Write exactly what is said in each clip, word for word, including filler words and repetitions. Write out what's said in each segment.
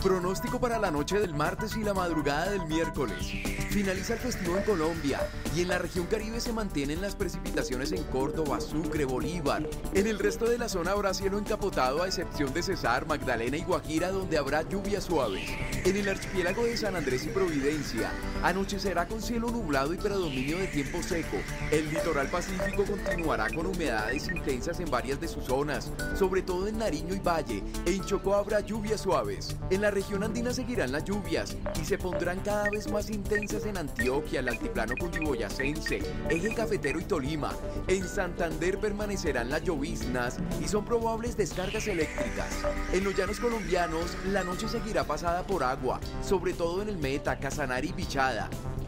Pronóstico para la noche del martes y la madrugada del miércoles. Finaliza el festivo en Colombia y en la región Caribe se mantienen las precipitaciones en Córdoba, Sucre, Bolívar. En el resto de la zona habrá cielo encapotado a excepción de Cesar, Magdalena y Guajira, donde habrá lluvias suaves. En el archipiélago de San Andrés y Providencia anochecerá con cielo nublado y predominio de tiempo seco. El litoral pacífico continuará con humedades intensas en varias de sus zonas, sobre todo en Nariño y Valle, e en Chocó habrá lluvias suaves. En la región andina seguirán las lluvias y se pondrán cada vez más intensas en Antioquia, el altiplano cundiboyacense, eje cafetero y Tolima. En Santander permanecerán las lloviznas y son probables descargas eléctricas. En los llanos colombianos, la noche seguirá pasada por agua, sobre todo en el Meta, Casanare y Bichada.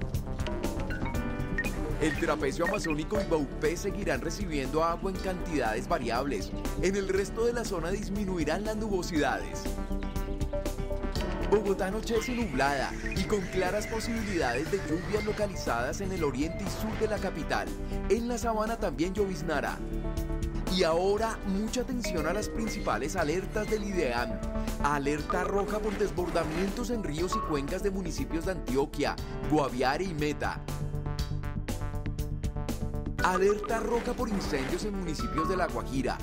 El trapecio amazónico y Baupé seguirán recibiendo agua en cantidades variables. En el resto de la zona disminuirán las nubosidades. Bogotá anochece nublada y con claras posibilidades de lluvias localizadas en el oriente y sur de la capital. En la sabana también lloviznará. Y ahora, mucha atención a las principales alertas del IDEAM. Alerta roja por desbordamientos en ríos y cuencas de municipios de Antioquia, Guaviare y Meta. Alerta roja por incendios en municipios de La Guajira.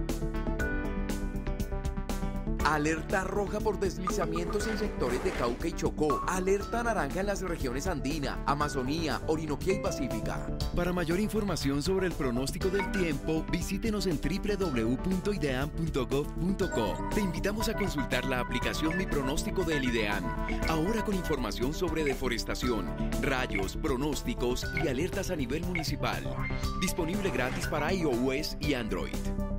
Alerta roja por deslizamientos en sectores de Cauca y Chocó. Alerta naranja en las regiones andina, Amazonía, Orinoquía y Pacífica. Para mayor información sobre el pronóstico del tiempo, visítenos en doble u doble u doble u punto ideam punto gov punto co. Te invitamos a consultar la aplicación Mi Pronóstico del IDEAM. Ahora con información sobre deforestación, rayos, pronósticos y alertas a nivel municipal. Disponible gratis para iOS y Android.